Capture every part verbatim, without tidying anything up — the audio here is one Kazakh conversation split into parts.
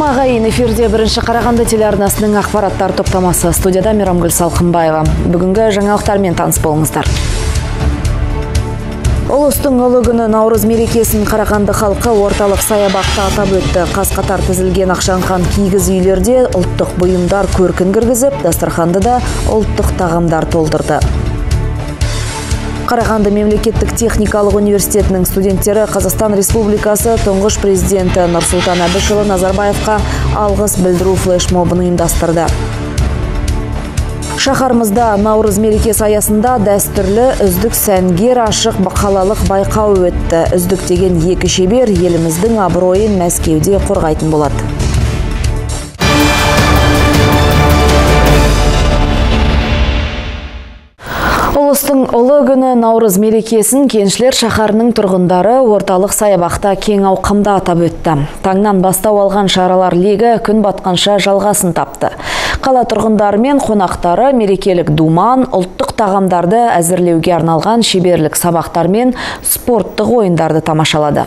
Ағайын, эфирде бірінші Қарағанды телеарнасының ақпараттар топтамасы. Студияда Мейрамгүл Салқынбаева. Бүгінгі жаңалықтармен таныс болыңыздар. Ұлыстың ұлы күні Наурыз мерекесін Қарағанды халқы орталық саябақта атап өтті. Қаз-қатар тізілген ақшаңқан киіз үйлерде ұлттық бұйымдар көркін кіргізіп, дастарханды да ұлттық тағамдар толтырды. Қарағанды мемлекеттік техникалық университетінің студенттері Қазақстан Республикасы тұңғыш президенті Нұрсұлтан Әбішұлы Назарбаевқа алғыс білдіру флешмобын ұйымдастырды. Шаһарымызда Наурыз мерекесі аясында дәстүрлі үздік сәнгер ашық қалалық байқау өтті. Үздік деген екі шебер еліміздің абыройын Мәскеуде қорғайтын болады. Ұлыстың ұлы күні Наурыз мерекесін Кеншілер шаһарының тұрғындары орталық саябақта кең ауқымда атап өтті. Таңнан бастау алған шаралар легі күн батқанша жалғасын тапты. Қала тұрғындары мен қонақтары мерекелік думан, ұлттық тағамдарды әзірлеуге арналған шеберлік сабақтар мен спорттық ойындарды тамашалады.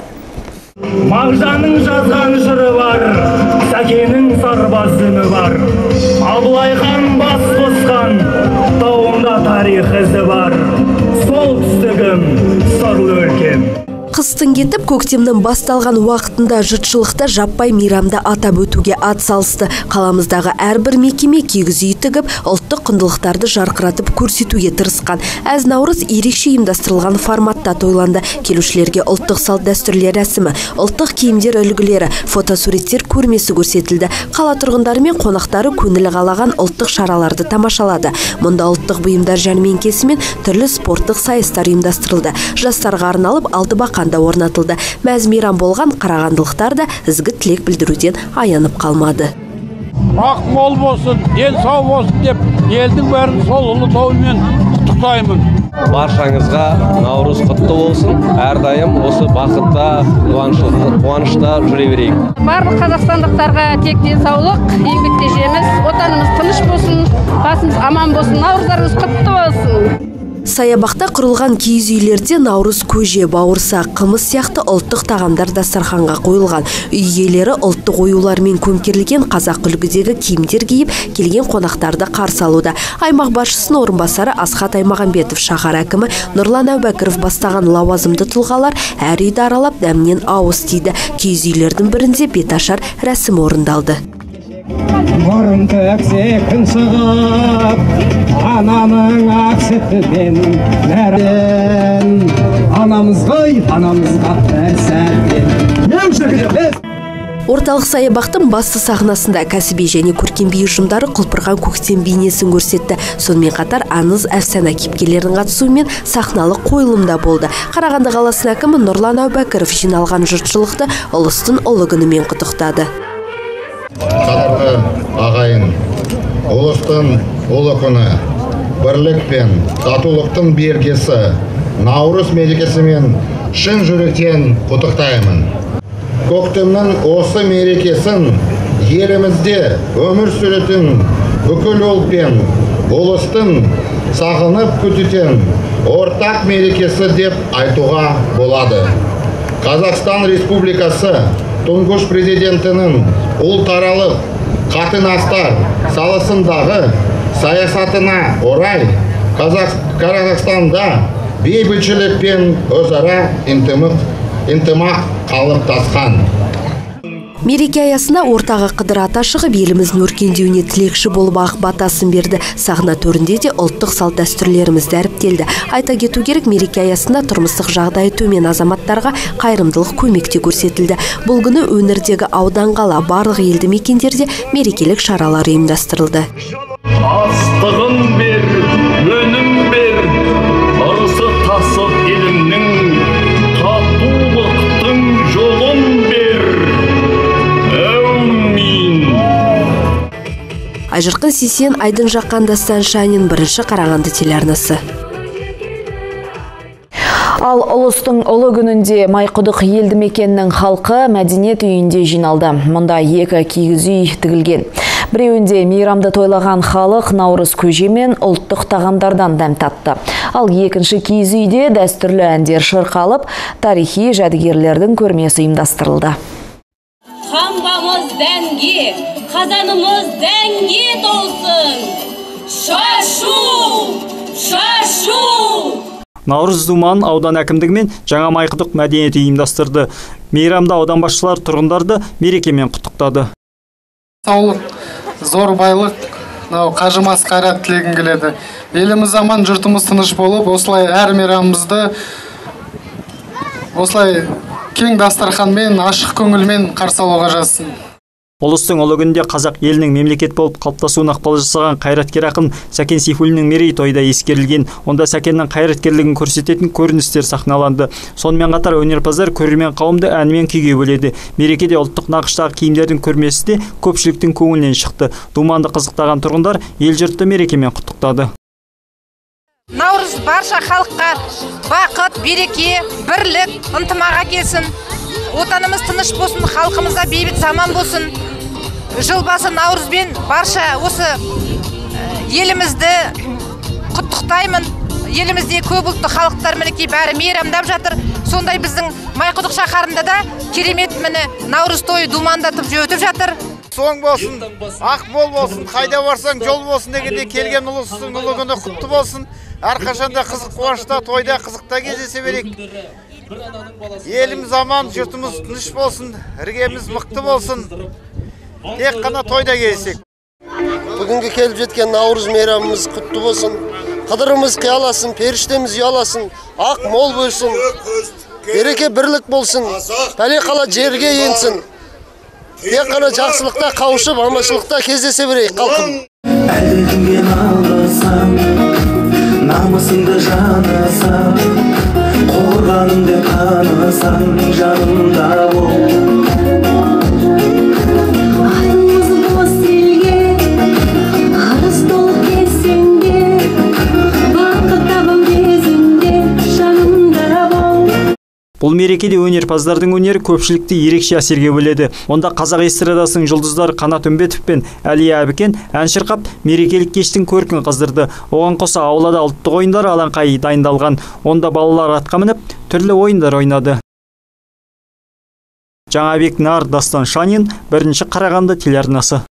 Мағжанның жазған жыры бар, Сәкенің сарбаз үні бар. Абылай хан бас қосқан, тауында тарих ізі бар. Солтүстігім, сорлы өлкем. Қыстың кетіп, көктемнің басталған уақытында жұртшылықта жаппай мейрамды атап өтуге ат салысты. Қаламыздағы әрбір мекеме киіз үй тігіп, ұлттық құндылықтарды жарқыратып көрсетуге тырысқан. Әз Наурыз ерекше ұйымдастырылған форматта тойланды. Келушілерге ұлттық салт дәстүрлер рәсімі, ұлттық киімдер үлгілері, фотосуреттер көрмесі көрсетілді. Қала тұрғындары мен қонақтары көңілі қалаған ұлттық шараларды тамашалады. Мұнда ұлттық бұйымдар жәрмеңкесі мен түрлі спорттық сайыстар ұйымдастырылды. Жастарға арналып алты бақан да орнатылды. Мәз мейрам болған қарағандылықтар да ізгі тілек білдіруден аянып қалмады. Ақ мол болсын, ден сау болсын деп, елдің бәрін сол ұлы тоймен құттықтаймын. Баршаңызға Наурыз құтты болсын. Әрдайым осы бақытта, қуанышта жүре берейік. Барлық қазақстандықтарға тек денсаулық, еңбекте жеміс, отанымыз тыныш болсын, басымыз аман болсын, наурыздарыңыз құтты болсын. Саябақта құрылған киіз үйлерде наурыз көже, бауырсақ, қымыз сияқты ұлттық тағамдар дастарханға қойылған. Үй иелері ұлттық оюлармен көмкерілген қазақ үлгідегі киімдер киіп, келген қонақтарды қарсы алуда. Аймақ басшысының орынбасары Асхат Аймағамбетов, шаһар әкімі Нұрлан Әубәкіров бастаған лауазымды тұлғалар әр үйді аралап дәмнен ауыз тиді. Киіз үйлердің бірінде беташар рәсімі орындалды. Орынды әксе күн шығып, ананың ақ сүтімен нәрден. Анамыз ғой, анамызға бір сәттен. Орталық саябақтың басты сахнасында кәсіби және көркем би ұжымдары құлпырған көктем бейнесін көрсетті. Сонымен қатар аңыз әфсана кейіпкерлерінің қатысуымен сахналық қойылымда болды. Қарағанды қаласының әкімі Нұрлан Әубәкіров жиналған жұртшылықты ұлыстың ұлы күнімен құттықтады. Қадірлі ағайын, ұлыстың ұлы күні, бірлік пен татулықтың белгісі Наурыз мерекесімен шын жүректен құттықтаймын. Көктемнің осы мерекесін елімізде өмір сүретін бүкіл ұлт пен ұлыстың сағынып күтетін ортақ мерекесі деп айтуға болады. Қазақстан Республикасы тұңғыш президентінің ұлтаралық қатынастар саласындағы саясатына орай Қазақстанда бейбітшілік пен өзара ынтымақ қалыптасқан. Мереке аясында ортаға қыдыр ата шығып, еліміздің өркендеуіне тілекші болып ақ батасын берді. Сахна төрінде де ұлттық салт дәстүрлеріміз дәріптелді. Айта кету керек, мереке аясында тұрмыстық жағдайы төмен азаматтарға қайырымдылық көмекте көрсетілді. Бұл күні өңірдегі аудан қала барлық елді мекендерде мерекелік шаралар ұйымдастырылды. Астығын бер, өнім бер, ырысы тасып елімнің, татулықтың жолын бер. Айжырқын Сесен, Айдын Жаққан Дастан Шанин, бірінші Қарағанды телеарнасы. Ал ұлыстың ұлы күнінде Майқұдық елді мекеннің халқы мәдениет үйінде жиналды. Мұнда екі киіз үй тігілген. Біреуінде мейрамды тойлаған халық наурыз көже мен ұлттық тағамдардан дәм татты. Ал екінші киіз үйде дәстүрлі әндер шырқалып, тарихи жәдігерлердің көрмесі ұйымдастырылды. қамбамыз дәнге, қазанымыз дәнге толсын. Шашу! Шашу! Наурыз думанын аудан әкімдігі мен Жаңа Майқұдық мәдениет ұйымдастырды. Мейрамда аудан басшылары тұрғындарды мерекемен құттықтады. Саулық, зор байлық, қажымас қайрат тілегім келеді. Еліміз аман, жұртымыз тыныш болып, осылай әр мейрамымызды осылай кең дастарханмен, ашық көңілмен қарсы алуға жазсын. Ұлыстың ұлы күнінде қазақ елінің мемлекет болып қалыптасуына ықпал жасаған қайраткер ақын Сәкен Сейфуллиннің мерейтойда ескерілген. Онда Сәкеннің қайраткерлігін көрсететін көріністер сахналанды. Сонымен қатар өнерпаздар көрермен қауымды әнмен күйге бөледі. Мерекеде ұлттық нақыштағы киімдердің көрмесі де көпшіліктің көңілінен шықты. Думанды қызықтаған тұрғындар ел жұртты мерекемен құттықтады. Наурыз барша халыққа бақыт, береке, бірлік, ынтымақ әкелсін. Отанымыз тыныш болсын, халқымызда бейбіт заман болсын. Жыл басы Наурызбен барша осы елімізді құттықтаймын. Елімізде көп ұлтты халықтар мінекей бәрі мейрамдап жатыр. Сондай біздің Майқұдық шаһарында да керемет міне Наурыз тойы думандатып өтіп жатыр. Соң болсын, ақ мол болсын, қайда барсаң жол болсын дегенде келген ұлыстың ұлы күні құтты болсын. Әрқашанда қызық қуанышта, тойда, қызықта кездесе берейік. Еліміз аман, жұртымыз тыныш болсын, іргеміз мықты болсын. Тек қана тойда кездесек. Бүгінгі келіп жеткен Наурыз мейрамымыз құтты болсын. Қыдырымыз қияласын, періштеміз ұяласын, ақ мол болсын. Береке бірлік болсын, пәле қала жерге енсін. Тек қана жақсылықта қауышып, аманшылықта кездесе берейік халқым. Әлдекімге алғысам, намысыңды жанасам, қорғанымды танысам, жанымда бол. Айымыз бос елге, арыз толып кесенде, бақыт табам кезінде, жанымда бол. Бұл мерекеде өнерпаздардың өнері көпшілікті ерекше әсерге бөледі. Онда қазақ эстрадасының жұлдыздары Қанат Үмбетов пен Әлия Әбікен ән шырқап, мерекелік кештің көркін қыздырды. Оған қоса аулада ұлттық ойындар алаңқайы дайындалған. Онда балалар атқа мініп, түрлі ойындар ойнады. Жаңабек Нар, Дастан Шанин, бірінші Қарағанды телеарнасы.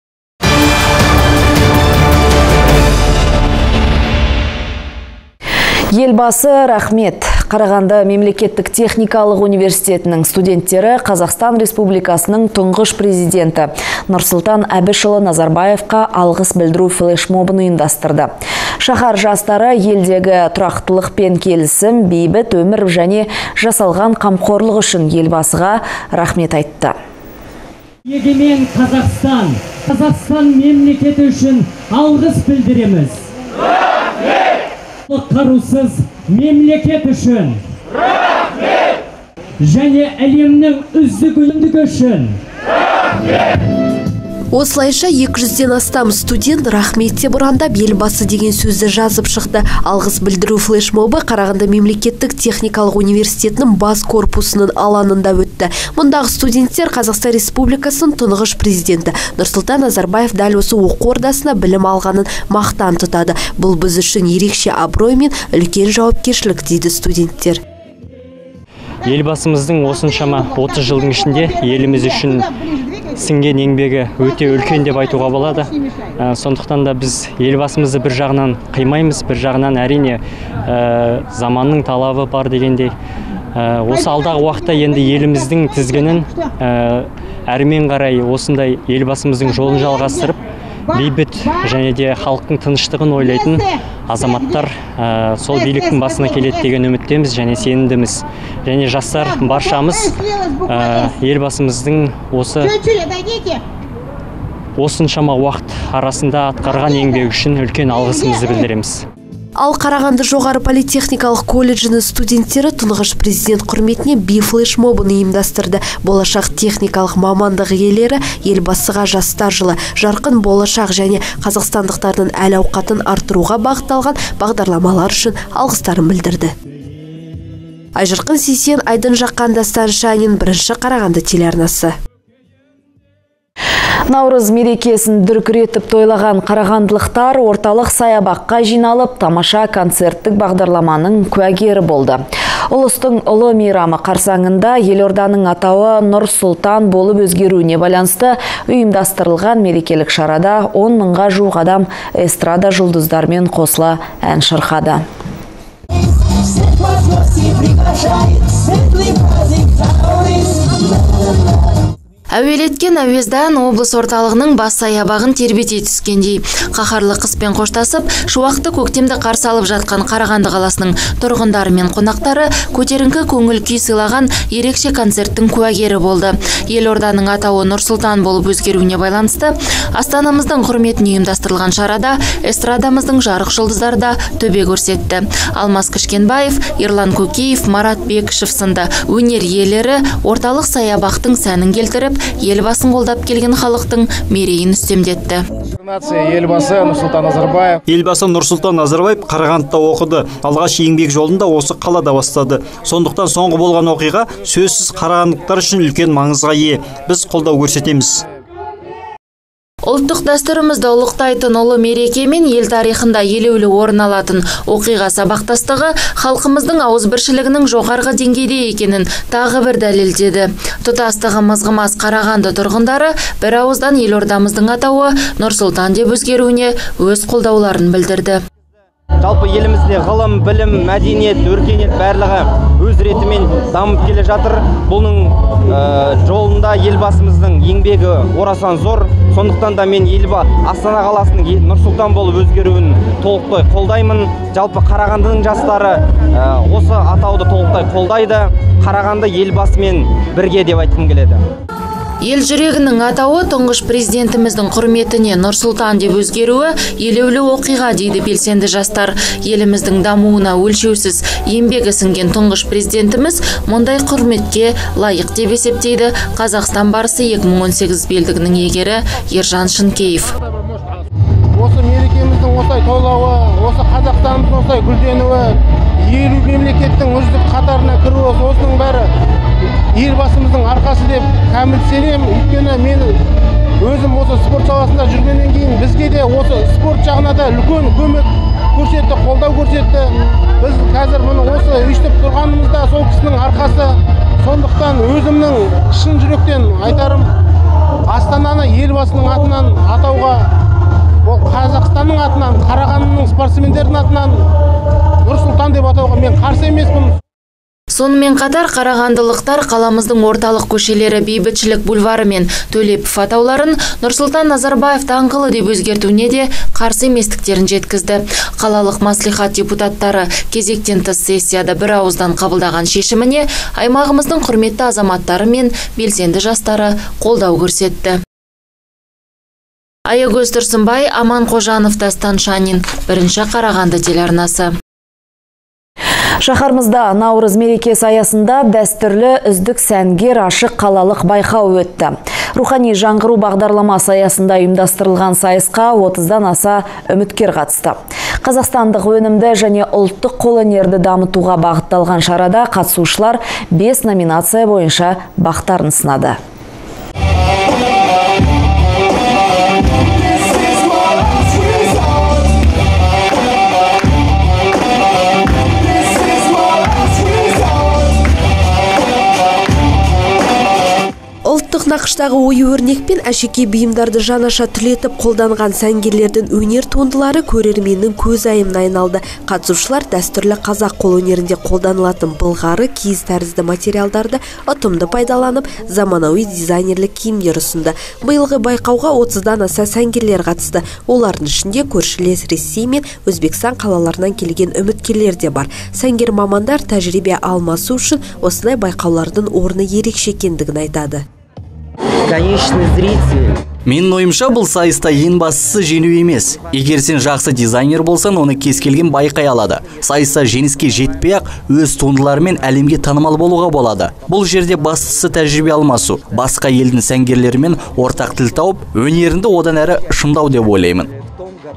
Елбасы рахмет. Қарағанды мемлекеттік техникалық университетінің студенттері Қазақстан Республикасының тұңғыш президенті Нұрсұлтан Әбішұлы Назарбаевқа алғыс білдіру флешмобын ұйымдастырды. Шаһар жастары елдегі тұрақтылық пен келісім, бейбіт өмір және жасалған қамқорлық үшін елбасыға рахмет айтты. Егемен Қазақстан, Қазақстан мемлекеті үшін алғыс білдіреміз. Рахмет! Қарусыз мемлекет үшін. Рахмет! Және әлемнің үздік үндігі үшін. Рахмет! Осылайша екі жүзден астам студент рахмет деп ұрандап елбасы деген сөзді жазып шықты. Алғыс білдіру флешмобы Қарағанды мемлекеттік техникалық университетінің бас корпусының алаңында өтті. Мұндағы студенттер Қазақстан Республикасының тұңғыш президенті Нұрсұлтан Назарбаев дәл осы оқу ордасына білім алғанын мақтан тұтады. Бұл біз үшін ерекше абырой мен үлкен жауапкершілік дейді студенттер. Елбасымыздың осыншама отыз жылдың ішінде еліміз үшін сіңген еңбегі өте үлкен деп айтуға болады. Сондықтан да біз елбасымызды бір жағынан қимаймыз, бір жағынан әрине заманның талабы бар дегендей. Осы алдағы уақытта енді еліміздің тізгінін әрмен қарай осындай елбасымыздың жолын жалғастырып, бейбіт және де халықтың тыныштығын ойлайтын азаматтар сол биліктің басына келеді деген үміттеміз және сенімдіміз. Және жастар баршамыз елбасымыздың осы осыншама уақыт арасында атқарған еңбегі үшін үлкен алғысымызды білдіреміз. Ал Қарағанды жоғары политехникалық колледжінің студенттері тұңғыш президент құрметіне би флешмобын ұйымдастырды. Болашақ техникалық мамандық иелері елбасыға жастар жылы, жарқын болашақ және қазақстандықтардың әл-ауқатын арттыруға бағытталған бағдарламалар үшін алғыстарын білдірді. Айжарқын Сейсен, Айдын Жаққан, Дастан Шанин, бірінші Қарағанды телеарнасы. Наурыз мерекесін дүркіретіп тойлаған қарағандылықтар орталық саябаққа жиналып, тамаша концерттік бағдарламаның куәгері болды. Ұлыстың ұлы мейрамы қарсаңында елорданың атауы Нұр Сұлтан болып өзгеруіне байланысты ұйымдастырылған мерекелік шарада он мыңға жуық адам эстрада жұлдыздармен қосыла ән шырқады. Әуелеткен әуездан облыс орталығының бас саябағын тербете түскендей. Қаһарлы қыспен қоштасып, шуақты көктемді қарсы алып жатқан Қарағанды қаласының тұрғындары мен қонақтары көтеріңкі көңіл күй сыйлаған ерекше концерттің куәгері болды. Елорданың атауы Нұр Сұлтан болып өзгеруіне байланысты астанамыздың құрметіне ұйымдастырылған шарада эстрадамыздың жарық жұлдыздары да төбе көрсетті. Алмас Кішкенбаев, Ерлан Көкеев, Марат Бекішев сынды өнер иелері орталық саябақтың сәнін келтіріп, елбасын қолдап келген халықтың мерейін үстемдетті. Елбасы Нұрсұлтан Назарбаев. Елбасы Нұрсұлтан Назарбаев Қарағандыда оқыды. Алғаш еңбек жолында осы қалада бастады. Сондықтан соңғы болған оқиға сөзсіз қарағандылықтар үшін үлкен маңызға ие. Біз қолдау көрсетеміз. Ұлттық дәстүрімізді ұлықтайтын ұлы мереке мен ел тарихында елеулі орын алатын оқиға сабақтастығы халқымыздың ауызбіршілігінің жоғарғы деңгейде екенін тағы бір дәлелдеді. Тұтастығы мызғымас Қарағанды тұрғындары бір ауыздан елордамыздың атауы Нұр Сұлтан деп өзгеруіне өз қолдауларын білдірді. Жалпы елімізде ғылым, білім, мәдениет, өркениет барлығы өз ретімен дамып келе жатыр. Бұның жолында елбасымыздың еңбегі орасан зор. Сондықтан да мен елба Астана қаласының Нұр Сұлтан болып өзгеруін толықтай қолдаймын. Жалпы Қарағандының жастары осы атауды толықтай қолдайды. Қарағанды елбасымен бірге деп айтқым келеді. Ел жүрегінің атауы тұңғыш президентіміздің құрметіне Нұр Сұлтан деп өзгеруі елеулі оқиға дейді белсенді жастар. Еліміздің дамуына өлшеусіз еңбегі сіңген тұңғыш президентіміз мұндай құрметке лайық деп есептейді Қазақстан барысы екі мың он сегіз белдігінің иегері Ержан Шынкеев. Осы мерекеміздің осылай тойлауы, осы Қазақстанымыздың осылай гүлденуі, елу мемлекеттің үздік қатарына кіруі, осының бәрі елбасымыздың арқасы деп кәміл сенемін. Өйткені мен өзім осы спорт саласында жүргеннен кейін бізге де осы спорт жағына да үлкен көмек көрсетті, қолдау көрсетті. Біз қазір мұны осы өйстіп тұрғанымызда сол кісінің арқасы. Сондықтан өзімнің шын жүректен айтарым, Астананы елбасының атынан атауға, ол Қазақстанның атынан, Қарағандының спортсмендердің атынан Нұр Сұлтан деп атауға мен қарсы емеспін. Сонымен қатар қарағандылықтар қаламыздың орталық көшелері Бейбітшілік бульвары мен Төлепов атауларын Нұрсұлтан Назарбаев даңғылы деп өзгертуіне де қарсы еместіктерін жеткізді. Қалалық мәслихат депутаттары кезектен тыс сессияда бір ауыздан қабылдаған шешіміне аймағымыздың құрметті азаматтары мен белсенді жастары қолдау көрсетті. Аягөз Тұрсынбай, Аман Қожанов, Дастан Шанин, бірінші Қарағанды телеарнасы. Шаһарымызда Наурыз мерекесі аясында дәстүрлі үздік сәнгер ашық қалалық байқау өтті. Рухани жаңғыру бағдарламасы аясында ұйымдастырылған сайысқа отыздан аса үміткер қатысты. Қазақстандық өнімді және ұлттық қолөнерді дамытуға бағытталған шарада қатысушылар бес номинация бойынша бақтарын сынады. Нақыштағы ою өрнек пен әшеке бұйымдарды жанаша түлетіп қолданған сәнгерлердің өнер туындылары көрерменнің көз айымына айналды. Қатысушылар дәстүрлі қазақ қолөнерінде қолданылатын былғары, киіз тәрізді материалдарды ұтымды пайдаланып, заманауи дизайнерлік киімдер ұсынды. Биылғы байқауға отыздан аса сәнгерлер қатысты. Олардың ішінде көршілес Ресей мен Өзбекстан қалаларынан келген үміткерлер де бар. Сәнгер мамандар тәжірибе алмасу үшін осылай байқаулардың орны ерекше екендігін айтады. Конечный зритель. Менің ойымша бұл сайыста ең бастысы жеңу емес. Егер сен жақсы дизайнер болсаң, оны кез келген байқай алады. Сайыста жеңіске жетпей ақ өз туындыларымен әлемге танымал болуға болады. Бұл жерде бастысы тәжірибе алмасу, басқа елдің сәнгерлерімен ортақ тіл тауып, өнерінді одан әрі шыңдау деп ойлаймын.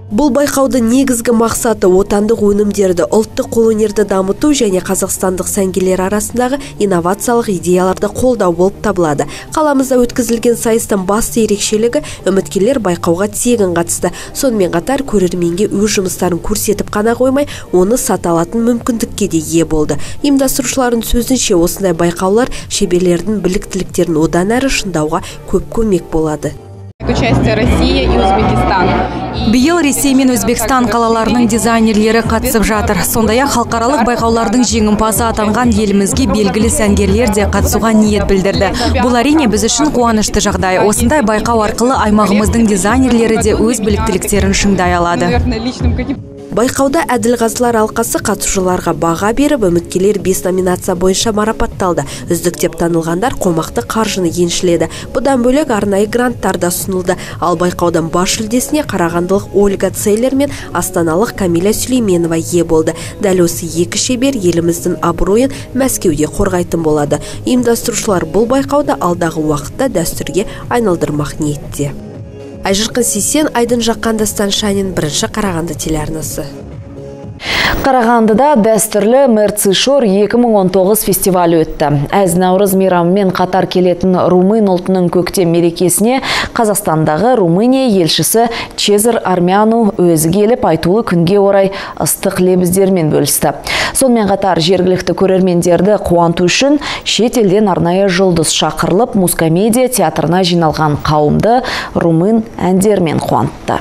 Бұл байқаудың негізгі мақсаты отандық өнімдерді, ұлттық қолөнерді дамыту және қазақстандық сәнгерлер арасындағы инновациялық идеяларды қолдау болып табылады. Қаламызда өткізілген сайыстың басты ерекшелігі үміткерлер байқауға тегін қатысты. Сонымен қатар көрерменге өз жұмыстарын көрсетіп қана қоймай, оны сата алатын мүмкіндікке де ие болды. Ұйымдастырушылардың сөзінше, осындай байқаулар шеберлердің біліктіліктерін одан әрі шыңдауға көп көмек болады. Участие России и Өзбекистан. Биыл Ресей мен Өзбекстан қалаларының дизайнерлері қатысып жатыр. Сондай-ақ халықаралық байқаулардың жеңімпазы атанған елімізге белгілі сәнгерлер де қатысуға ниет білдірді. Бұл әрине біз үшін қуанышты жағдай. Осындай байқау арқылы аймағымыздың дизайнерлері де өз біліктіліктерін шыңдай алады. Байқауда Әділғазылар алқасы қатысушыларға баға беріп, үміткерлер бес номинация бойынша марапатталды. Үздік деп танылғандар қомақты қаржыны еншіледі. Бұдан бөлек арнайы гранттар да ұсынылды. Ал байқаудан бас жүлдесіне қарағандылық Ольга Цейлер мен астаналық Камиля Сүлейменова ие болды. Дәл осы екі шебер еліміздің абыройын Мәскеуде қорғайтын болады. Ұйымдастырушылар бұл байқауды алдағы уақытта дәстүрге айналдырмақ ниетте. Айжырқын Сейсен, Айдын Жаққандастан Шанин, бірінші Қарағанды телеарнасы. Қарағандыда дәстүрлі Мерцишор екі мың он тоғыз фестивалі өтті. Әз Наурыз мейрамымен қатар келетін румын ұлтының көктем мерекесіне Қазақстандағы Румыния елшісі Чезар Армяну өзі келіп айтулы күнге орай ыстық лебіздермен бөлісті. Сонымен қатар жергілікті көрермендерді қуанту үшін шет елден арнайы жұлдыз шақырылып, Мускомедия театрына жиналған қауымды румын әндермен қуантты.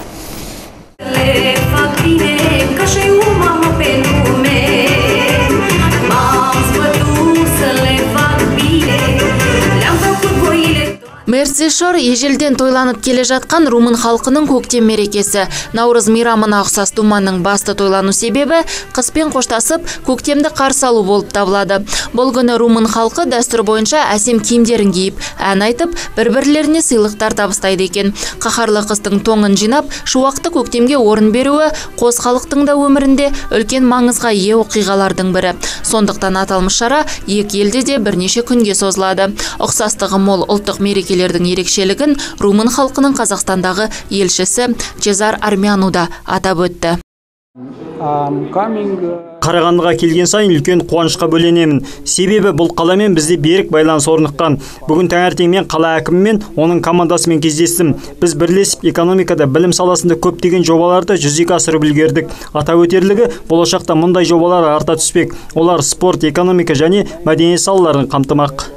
Мерцишор ежелден тойланып келе жатқан румын халқының көктем мерекесі. Наурыз мейрамына ұқсас думанның басты тойлану себебі қыспен қоштасып көктемді қарсы алу болып табылады. Бұл күні румын халқы дәстүр бойынша әсем киімдерін киіп, ән айтып, бір-бірлеріне сыйлықтар табыстайды екен. Қаһарлы қыстың тоңын жинап, шуақты көктемге орын беруі қос халықтың да өмірінде үлкен маңызға ие оқиғалардың бірі. Сондықтан аталмыш шара екі елде де бірнеше күнге созылады. Ұқсастығы мол ұлттық мерекелердің ерекшелігін румын халқының Қазақстандағы елшісі Чезар Армяну да атап өтті. Қарағандыға келген сайын үлкен қуанышқа бөленемін. Себебі бұл қаламен бізде берік байланыс орныққан. Бүгін таңертең мен қала әкімімен оның командасымен кездестім. Біз бірлесіп экономикада, білім саласында көптеген жобаларды жүзеге асырып үлгердік. Атап өтерлігі, болашақта мұндай жобалар арта түспек. Олар спорт, экономика және мәдениет салаларын қамтымақ.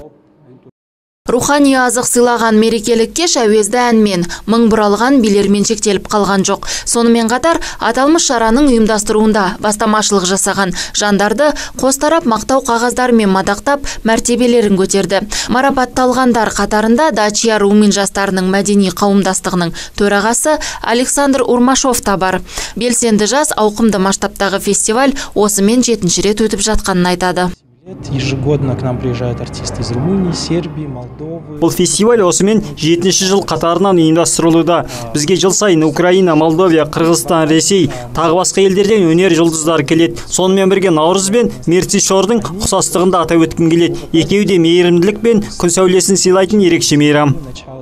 Рухани азық сыйлаған мерекелік кеш әуезді әнмен, мың бұралған билермен шектеліп қалған жоқ. Сонымен қатар аталмыш шараның ұйымдастыруында бастамашылық жасаған жандарды қос тарап мақтау қағаздарымен мадақтап мәртебелерін көтерді. Марапатталғандар қатарында Дачия румын жастарының мәдени қауымдастығының төрағасы Александр Урмашов та бар. Белсенді жас ауқымды масштабтағы фестиваль осымен жетінші рет өтіп жатқанын айтады. Ежегодно к нам приезжают артисты из Румынии, Сербии, Молдовы. Бұл фестиваль осымен жетінші жыл қатарынан ұйымдастырылуда. Бізге жыл сайын Украина, Молдовия, Қырғызстан, Ресей, тағы басқа елдерден өнер жұлдыздары келеді. Сонымен бірге Наурыз бен Мерцишордың ұқсастығында атап өткім келеді. Екеуі де мейірімділік пен күн сәулесін сыйлайтын ерекше мейрам.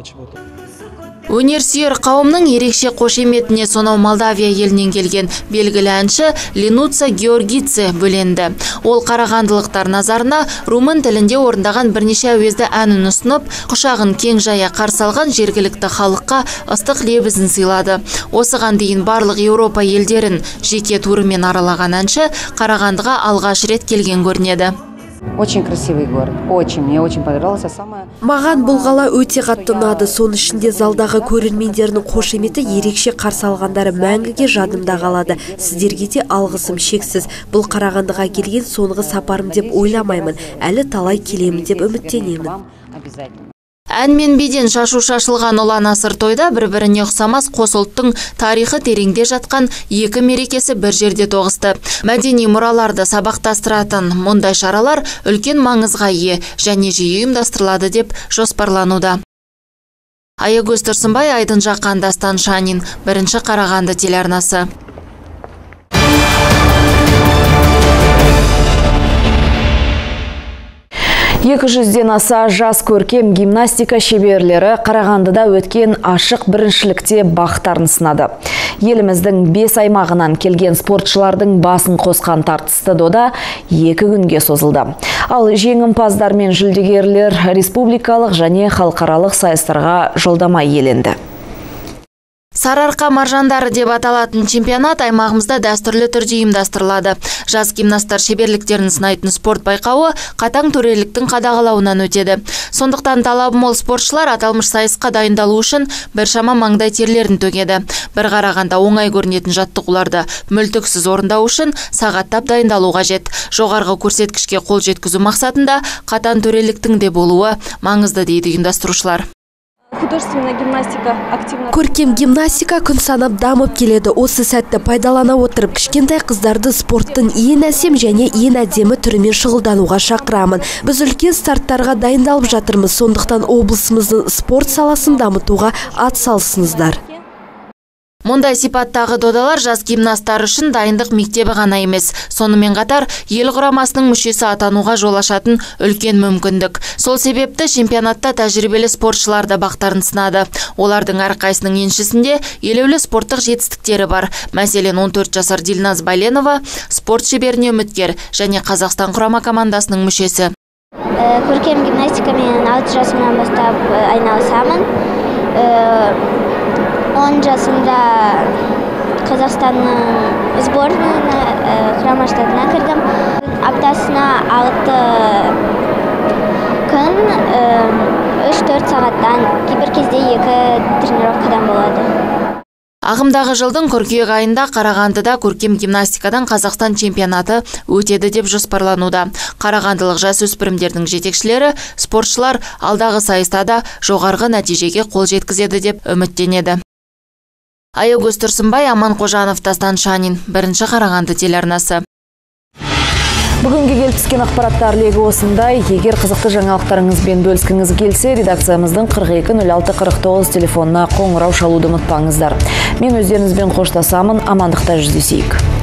Өнерсүйер қауымның ерекше қошеметіне сонау Молдавия елінен келген белгілі әнші Ленуца Георгице бөленді. Ол қарағандылықтар назарына румын тілінде орындаған бірнеше әуезді әнін ұсынып, құшағын кең жая қарсы алған жергілікті халыққа ыстық лебізін сыйлады. Осыған дейін барлық Еуропа елдерін жеке турымен аралаған әнші Қарағандыға алғаш рет келген көрінеді. Очень красивый город, очень, мне очень понравился. Маған бұл қала өте қатты ұнады. Соның ішінде залдағы көрермендердің қошеметі ерекше қарсы алғандары мәңгіге жадымда қалады. Сіздерге де алғысым шексіз. Бұл Қарағандыға келген соңғы сапарым деп ойламаймын. Әлі талай келемін деп үміттенемін. Ән мен биден шашу шашылған ұлан асыр тойда бір-біріне ұқсамас қос ұлттың тарихы тереңде жатқан екі мерекесі бір жерде тоғысты. Мәдени мұраларды сабақтастыратын мұндай шаралар үлкен маңызға ие және жиі ұйымдастырылады деп жоспарлануда. Аягөз Тұрсынбай, Айдын Жаққандастан Шанин, бірінші Қарағанды телеарнасы. екі жүзден аса жас көркем гимнастика шеберлері Қарағандыда өткен ашық біріншілікте бақтарын сынады. Еліміздің бес аймағынан келген спортшылардың басын қосқан тартысты дода екі күнге созылды. Ал жеңімпаздар мен жүлдегерлер республикалық және халықаралық сайыстарға жолдама иеленді. Сарыарқа маржандары деп аталатын чемпионат аймағымызда дәстүрлі түрде ұйымдастырылады. Жас гимнасттар шеберліктерін сынайтын спорт байқауы қатаң төреліктің қадағалауынан өтеді. Сондықтан талабы мол спортшылар аталмыш сайысқа дайындалу үшін біршама маңдай терлерін төгеді. Bir қарағанда оңай көрінетін жаттығуларды мүлтіксіз орындау үшін сағаттап дайындалу қажет. Жоғарғы көрсеткішке қол жеткізу мақсатында қатаң төреліктің де болуы маңызды дейді ұйымдастырушылар. Көркем гимнастика күн санап дамып келеді. Осы сәтті пайдалана отырып, кішкентай қыздарды спорттың ең әсем және ең әдемі түрімен шұғылдануға шақырамын. Біз үлкен старттарға дайындалып жатырмыз, сондықтан облысымыздың спорт саласын дамытуға ат салсыңыздар. Мұндай сипаттағы додалар жас гимнасттар үшін дайындық мектебі ғана емес, сонымен қатар ел құрамасының мүшесі атануға жол ашатын үлкен мүмкіндік. Сол себепті чемпионатта тәжірибелі спортшылар да бақтарын сынады. Олардың әрқайсының еншісінде елеулі спорттық жетістіктері бар. Мәселен, он төрт жасар Дилназ Байленова спорт шеберіне үміткер және Қазақстан құрама командасының мүшесі. Көркем гимнастикамен алты жасымнан бастап айналысамын. он жасымда Қазақстанның сборныйына құрама штатына кірдім. Аптасына алты күн үш төрт сағаттан, кейбір кезде екі тренировкадан болады. Ағымдағы жылдың қыркүйек айында Қарағандыда көркем гимнастикадан Қазақстан чемпионаты өтеді деп жоспарлануда. Қарағандылық жасөспірімдердің жетекшілері спортшылар алдағы сайыста да жоғарғы нәтижеге қол жеткізеді деп үміттенеді. Аягөз Тұрсынбай, Аман Қожанов, Дастан Шанин, бірінші Қарағанды телеарнасы. Бүгінге келіп түскен ақпараттар легі осындай. Егер қызықты жаңалықтарыңызбен бөліскіңіз келсе, редакциямыздың қырық екі нөл алты қырық тоғыз телефонына қоңырау шалуды ұмытпаңыздар. Мен өздеріңізбен қоштасамын, амандықта жүздесейік.